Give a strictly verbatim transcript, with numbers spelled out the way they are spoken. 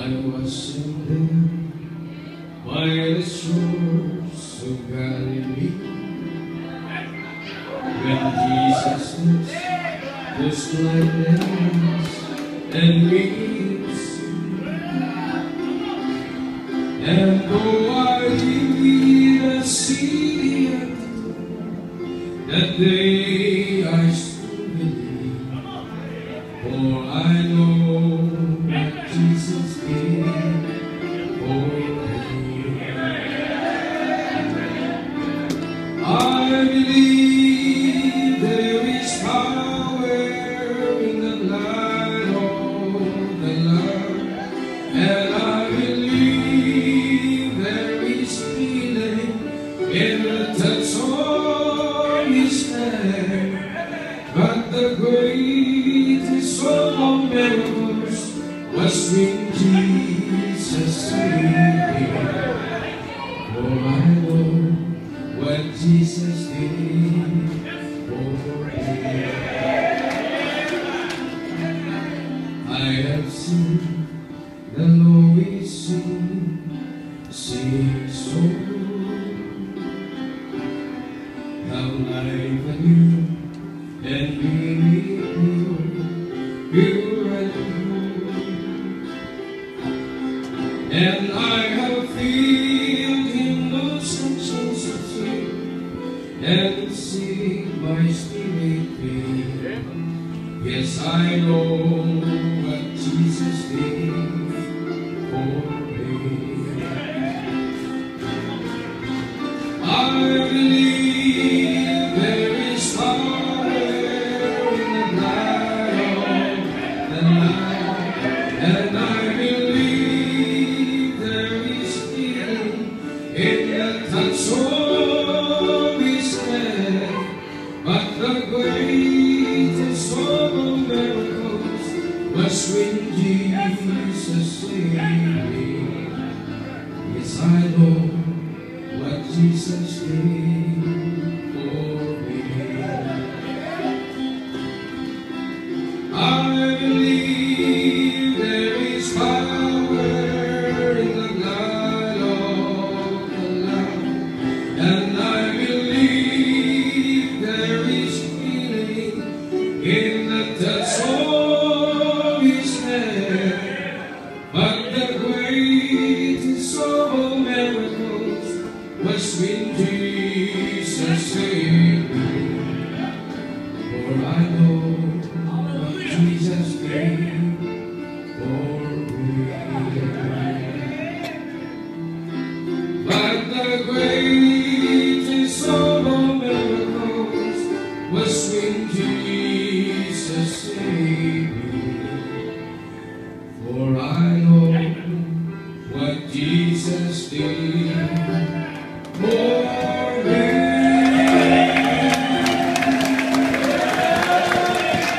I was in there by the shores of Galilee, when Jesus was just like this and me. And though I did see it, that day I still believe, for I know that Jesus did for me. I believe there is power in the light of the Lord, and I believe there is healing in the touch of His hand. But the greatest of all miracles was when Jesus saved me. For I know what Jesus did for me. I have seen the Lord sing, sing so. How life anew and be pure and true. And I have filled in those sunshines of sin, and sing my spirit free. Yes, I know what Jesus did for me. I believe there is power in the light of the night, and I believe there is healing in the touch of His hand. But the greatest of all miracles was when Jesus saved me. Yes, I know what Jesus did for me. I believe there is power in the light of the Lamb, and I believe there is healing in the touch of His hand. But the greatest of all miracles was when Jesus saved me. For I know what Jesus did for me. But the greatest of all miracles was when Jesus saved me. For I know what Jesus did